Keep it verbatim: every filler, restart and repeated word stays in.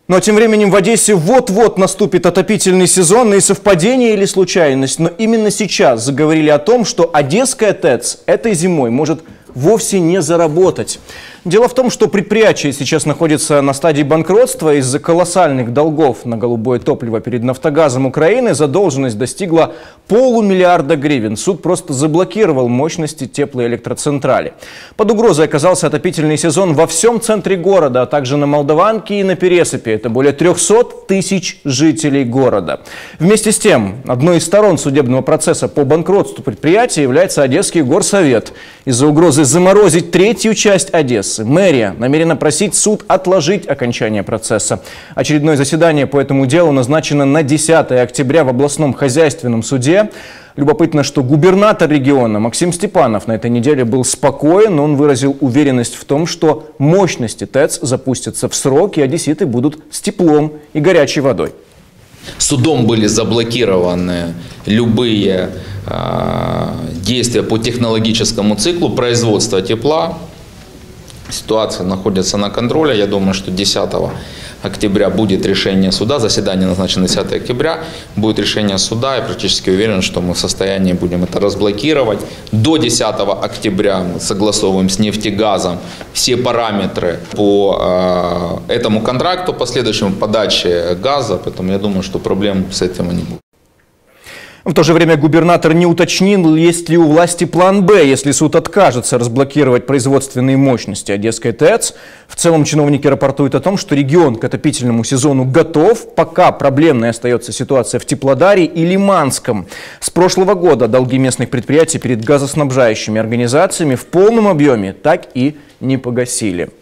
Но тем временем в Одессе вот-вот наступит отопительный сезон, и совпадение или случайность, но именно сейчас заговорили о том, что Одесская ТЭЦ этой зимой может вовсе не заработать. Дело в том, что предприятие сейчас находится на стадии банкротства. Из-за колоссальных долгов на голубое топливо перед «Нафтогазом» Украины задолженность достигла полумиллиарда гривен. Суд просто заблокировал мощности теплоэлектроцентрали. Под угрозой оказался отопительный сезон во всем центре города, а также на Молдаванке и на Пересыпе. Это более трёхсот тысяч жителей города. Вместе с тем, одной из сторон судебного процесса по банкротству предприятия является Одесский горсовет. Из-за угрозы заморозить третью часть Одессы мэрия намерена просить суд отложить окончание процесса. Очередное заседание по этому делу назначено на десятое октября в областном хозяйственном суде. Любопытно, что губернатор региона Максим Степанов на этой неделе был спокоен. Он выразил уверенность в том, что мощности ТЭЦ запустятся в срок и одесситы будут с теплом и горячей водой. Судом были заблокированы любые э, действия по технологическому циклу производства тепла. Ситуация находится на контроле. Я думаю, что десятого октября будет решение суда. Заседание назначено десятого октября. Будет решение суда. Я практически уверен, что мы в состоянии будем это разблокировать. До десятого октября мы согласовываем с «Нефтегазом» все параметры по э, этому контракту, последующему подаче газа. Поэтому я думаю, что проблем с этим не будет. В то же время губернатор не уточнил, есть ли у власти план «Б», если суд откажется разблокировать производственные мощности Одесской ТЭЦ. В целом чиновники рапортуют о том, что регион к отопительному сезону готов, пока проблемной остается ситуация в Теплодаре и Лиманском. С прошлого года долги местных предприятий перед газоснабжающими организациями в полном объеме так и не погасили.